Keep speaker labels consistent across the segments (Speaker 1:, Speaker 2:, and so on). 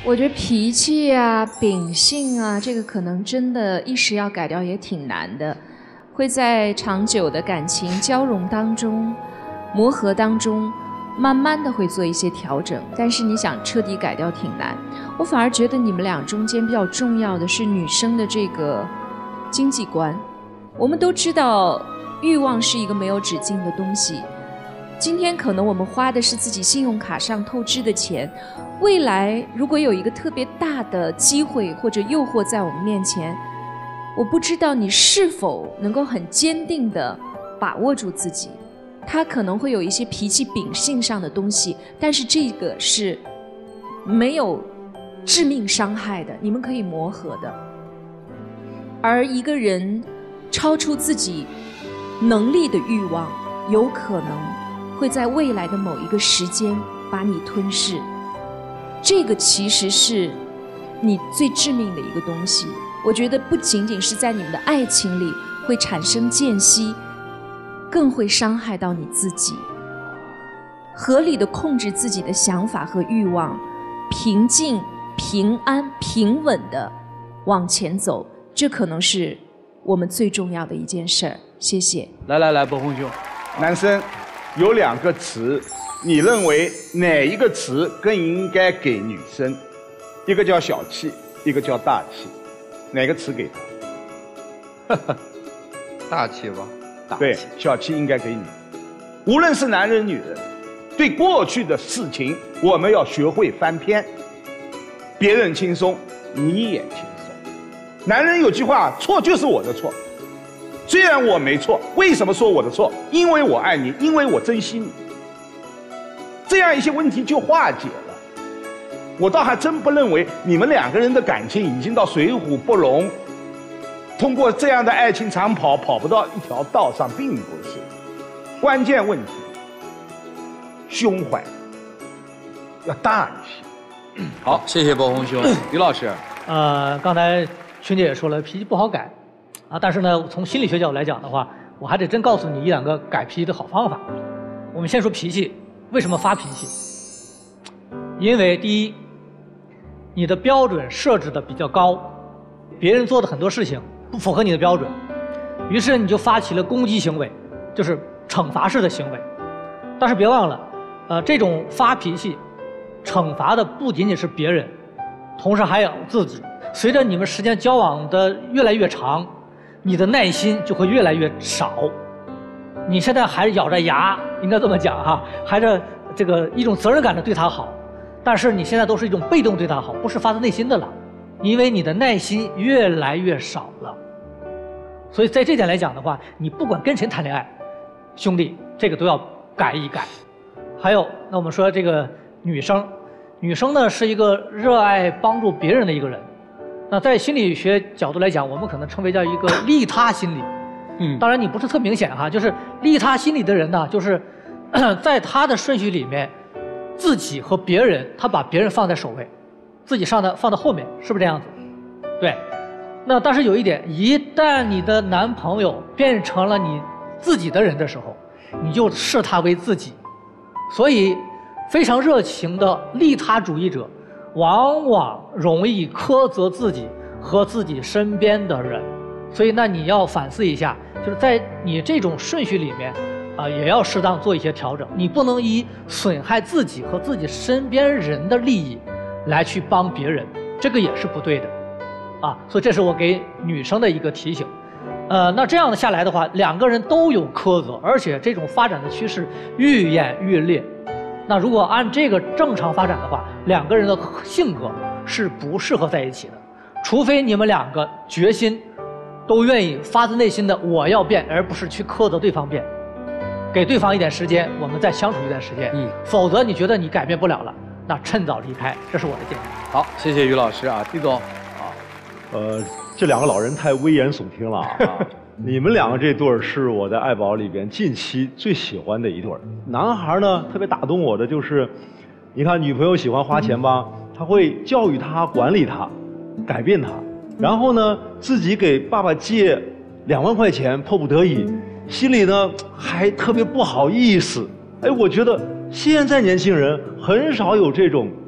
Speaker 1: 我觉得脾气啊、秉性啊，这个可能真的一时要改掉也挺难的，会在长久的感情交融当中、磨合当中，慢慢的会做一些调整。但是你想彻底改掉挺难。我反而觉得你们俩中间比较重要的是女生的这个经济观。我们都知道，欲望是一个没有止境的东西。今天可能我们花的是自己信用卡上透支的钱，未来如果有一个特别大的机会或者诱惑在我们面前，我不知道你是否能够很坚定地把握住自己。他可能会有一些脾气秉性上的东西，但是这个是没有致命伤害的，你们可以磨合的。而一个人超出自己能力的欲望，有可能会在未来的某一个时间把你吞噬。这个其实是你最致命的一个东西。我觉得不仅仅是在你们的爱情里会产生间隙，更会伤害到你自己。合理的控制自己的想法和欲望，平静、平安、平稳的往前走，这可能是我们最重要的一件事儿。谢谢。
Speaker 2: 来，伯鸿兄，
Speaker 3: 男生有2个词，你认为哪一个词更应该给女生？一个叫小气，一个叫大气，哪个词给她？
Speaker 4: 大气吧。
Speaker 3: 对，小气应该给你。无论是男人女人，对过去的事情，我们要学会翻篇。别人轻松，你也轻松。男人有句话，错就是我的错。虽然我没错，为什么说我的错？因为我爱你，因为我珍惜你。这样一些问题就化解了。我倒还真不认为你们2个人的感情已经到水火不容，通过这样的爱情长跑不到一条道上，并不是。关键问题，胸怀要大一些。
Speaker 2: 好，谢谢伯鸿兄。于老师，
Speaker 5: 刚才群姐也说了，脾气不好改啊，但是呢，从心理学角度来讲的话，我还得真告诉你1-2个改脾气的好方法。我们先说脾气，为什么发脾气？因为第一，你的标准设置的比较高，别人做的很多事情不符合你的标准，于是你就发起了攻击行为，就是惩罚式的行为。但是别忘了，这种发脾气、惩罚的不仅仅是别人，同时还有自己。随着你们时间交往的越来越长，你的耐心就会越来越少。你现在还咬着牙，应该这么讲哈，还是这个一种责任感的对他好，但是你现在都是一种被动对他好，不是发自内心的了，因为你的耐心越来越少了。所以在这点来讲的话，你不管跟谁谈恋爱，兄弟，这个都要改一改。还有，那我们说这个女生呢是一个热爱帮助别人的一个人。那在心理学角度来讲，我们可能称为叫一个利他心理。当然你不是特明显哈，就是利他心理的人呢，就是在他的顺序里面，自己和别人，他把别人放在首位，自己放到后面，是不是这样子？对。那但是有一点，一旦你的男朋友变成了你自己的人的时候，你就视他为自己。所以非常热情的利他主义者，往往容易苛责自己和自己身边的人。所以那你要反思一下，就是在你这种顺序里面也要适当做一些调整。你不能以损害自己和自己身边人的利益来去帮别人，这个也是不对的所以这是我给女生的一个提醒。那这样的下来的话，2个人都有苛责，而且这种发展的趋势愈演愈烈。那如果按这个正常发展的话，2个人的性格是不适合在一起的，除非你们2个决心都愿意发自内心的我要变，而不是去苛责对方变，给对方一点时间，我们再相处一段时间。否则你觉得你改变不了了，那趁早离开，这是我的建议。
Speaker 2: 好，谢谢于老师啊，毕总。
Speaker 6: 这2个老人太危言耸听了你们2个这对儿是我在爱宝里边近期最喜欢的一对儿。男孩呢，特别打动我的就是，你看女朋友喜欢花钱吧，他会教育她、管理她、改变她，然后呢，自己给爸爸借2万块钱，迫不得已，心里呢还特别不好意思。哎，我觉得现在年轻人很少有这种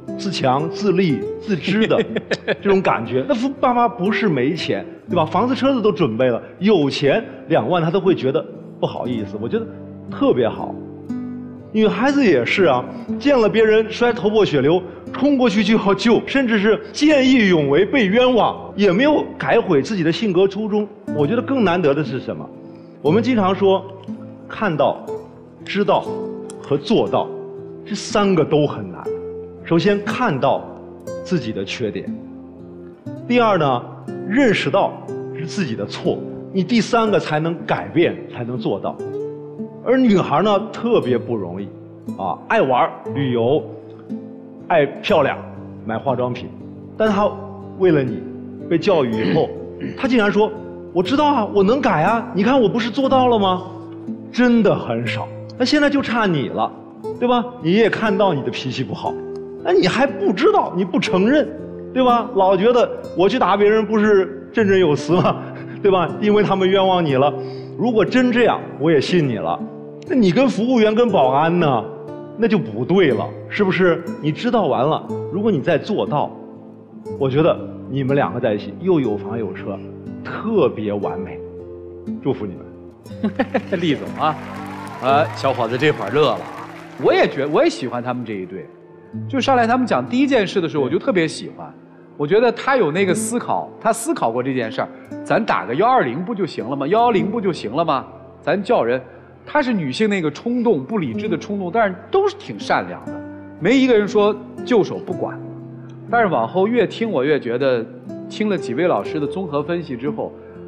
Speaker 6: 自强、自立、自知的这种感觉。那爸妈不是没钱，对吧？房子、车子都准备了，有钱2万他都会觉得不好意思。我觉得特别好。女孩子也是啊，见了别人摔头破血流，冲过去就要救，甚至是见义勇为被冤枉，也没有改悔自己的性格初衷。我觉得更难得的是什么？我们经常说，看到、知道和做到，这3个都很难。首先看到自己的缺点，第二呢，认识到是自己的错，你第3个才能改变，才能做到。而女孩呢，特别不容易，啊，爱玩、旅游，爱漂亮，买化妆品，但她为了你，被教育以后，她竟然说：“我知道啊，我能改啊，你看我不是做到了吗？”真的很少。那现在就差你了，对吧？你也看到你的脾气不好，那你还不知道，你不承认，对吧？老觉得我去打别人不是振振有词吗？对吧？因为他们冤枉你了。如果真这样，我也信你了。那你跟服务员跟保安呢，那就不对了，是不是？你知道完了，如果你再做到，我觉得你们2个在一起又有房有车，特别完美。祝福你们。
Speaker 2: 厉总啊，小伙子这会儿乐了啊！我也喜欢他们这一对，就上来他们讲第一件事的时候，我就特别喜欢。我觉得他有那个思考，他思考过这件事儿，咱打个120不就行了吗？110不就行了吗？咱叫人。她是女性那个冲动、不理智的冲动，但是都是挺善良的，没一个人说就手不管。但是往后越听，我越觉得，听了几位老师的综合分析之后，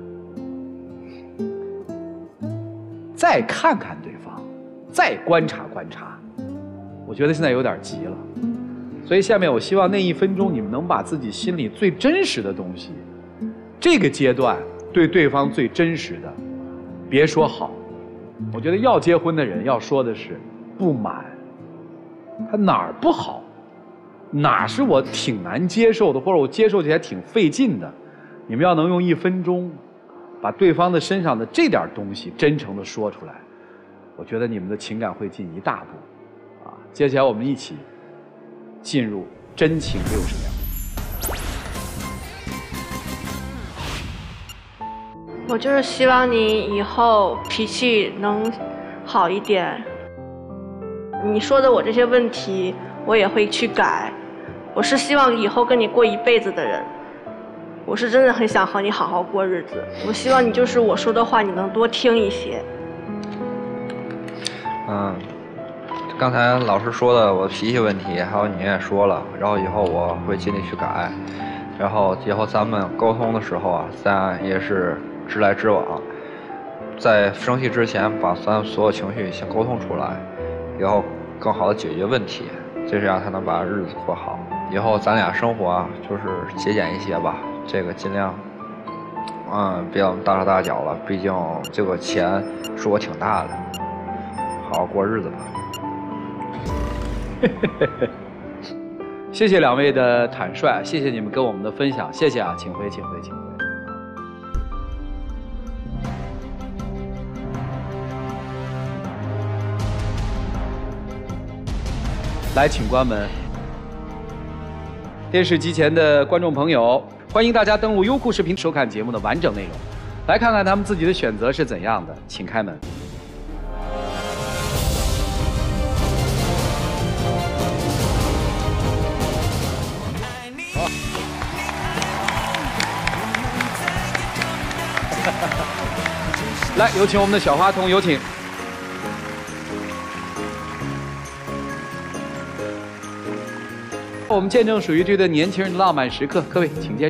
Speaker 2: 再看看对方，再观察观察，我觉得现在有点急了。所以下面我希望那1分钟，你们能把自己心里最真实的东西，这个阶段对对方最真实的，别说好。我觉得要结婚的人要说的是不满，他哪儿不好，哪是我挺难接受的，或者我接受起来挺费劲的。你们要能用1分钟，把对方的身上的这点东西真诚地说出来，我觉得你们的情感会进一大步。啊，接下来我们一起进入真情60秒。
Speaker 7: 我就是希望你以后脾气能好一点。你说的我这些问题，我也会去改。我是希望以后跟你过一辈子的人。我是真的很想和你好好过日子。我希望你就是我说的话，你能多听一些。
Speaker 4: 刚才老师说的我脾气问题，还有你也说了，然后以后我会尽力去改。然后以后咱们沟通的时候啊，咱也是直来直往，在生气之前把咱所有情绪先沟通出来，以后更好的解决问题，这样才能把日子过好。以后咱俩生活啊，就是节俭一些吧，这个尽量，别大手大脚了，毕竟这个钱数额挺大的，好好过日子吧。
Speaker 2: 谢谢2位的坦率，谢谢你们跟我们的分享，谢谢啊，请回，请回，请回。来，请关门。电视机前的观众朋友，欢迎大家登录优酷视频收看节目的完整内容，来看看他们自己的选择是怎样的，请开门。来，有请我们的小花童，有请。我们见证属于这对年轻人的浪漫时刻，各位请见证。